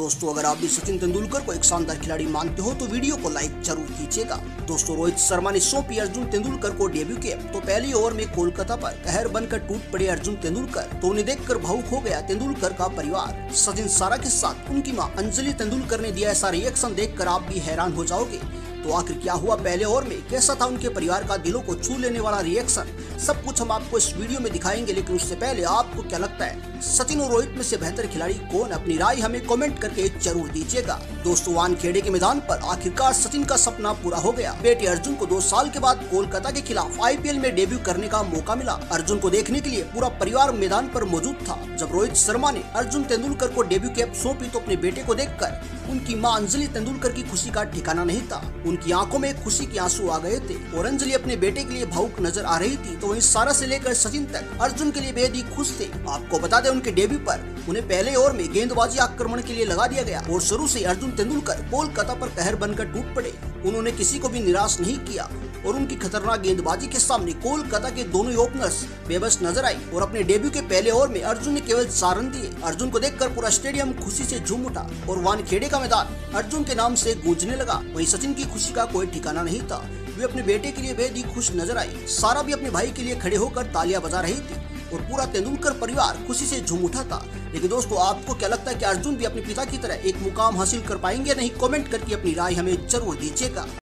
दोस्तों अगर आप भी सचिन तेंदुलकर को एक शानदार खिलाड़ी मानते हो तो वीडियो को लाइक जरूर कीजिएगा। दोस्तों रोहित शर्मा ने सौंपी अर्जुन तेंदुलकर को डेब्यू कैप तो पहली ओवर में कोलकाता पर कहर बनकर टूट पड़े अर्जुन तेंदुलकर तो उन्हें देखकर भावुक हो गया तेंदुलकर का परिवार। सचिन सारा के साथ उनकी मां अंजलि तेंदुलकर ने दिया ऐसा रिएक्शन देखकर आप भी हैरान हो जाओगे। तो आखिर क्या हुआ पहले ओवर में, कैसा था उनके परिवार का दिलों को छू लेने वाला रिएक्शन, सब कुछ हम आपको इस वीडियो में दिखाएंगे। लेकिन उससे पहले आपको क्या लगता है सचिन और रोहित में से बेहतर खिलाड़ी कौन? अपनी राय हमें कमेंट करके जरूर दीजिएगा। दोस्तों वानखेड़े के मैदान पर आखिरकार सचिन का सपना पूरा हो गया। बेटे अर्जुन को 2 साल के बाद कोलकाता के खिलाफ IPL में डेब्यू करने का मौका मिला। अर्जुन को देखने के लिए पूरा परिवार मैदान पर मौजूद था। जब रोहित शर्मा ने अर्जुन तेंदुलकर को डेब्यू कैप सौंपी तो अपने बेटे को देखकर उनकी मां अंजलि तेंदुलकर की खुशी का ठिकाना नहीं था। उनकी आंखों में खुशी के आंसू आ गए थे और अंजलि अपने बेटे के लिए भावुक नजर आ रही थी। तो वहीं सारा से लेकर सचिन तक अर्जुन के लिए बेहद ही खुश थे। आपको बता दें उनके डेब्यू पर उन्हें पहले ओवर में गेंदबाजी आक्रमण के लिए लगा दिया गया और शुरू से अर्जुन तेंदुलकर कोलकाता पर कहर बनकर टूट पड़े। उन्होंने किसी को भी निराश नहीं किया और उनकी खतरनाक गेंदबाजी के सामने कोलकाता के दोनों ओपनर्स बेबस नजर आई और अपने डेब्यू के पहले ओवर में अर्जुन ने केवल 4 रन दिए। अर्जुन को देखकर पूरा स्टेडियम खुशी से झूम उठा और वानखेड़े का मैदान अर्जुन के नाम से गूंजने लगा। वहीं सचिन की खुशी का कोई ठिकाना नहीं था। वे अपने बेटे के लिए बेहद ही खुश नजर आई। सारा भी अपने भाई के लिए खड़े होकर तालियां बजा रही थी और पूरा तेंदुलकर परिवार खुशी से झूम उठा था। लेकिन दोस्तों आपको क्या लगता है कि अर्जुन भी अपने पिता की तरह एक मुकाम हासिल कर पाएंगे? नहीं, कमेंट करके अपनी राय हमें जरूर दीजिएगा।